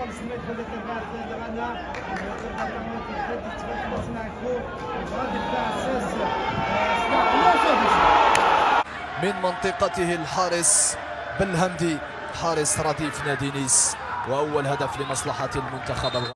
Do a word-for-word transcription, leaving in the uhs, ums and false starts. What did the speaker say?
من منطقته الحارس بالهمدي حارس رديف نادي نيس، وأول هدف لمصلحة المنتخب.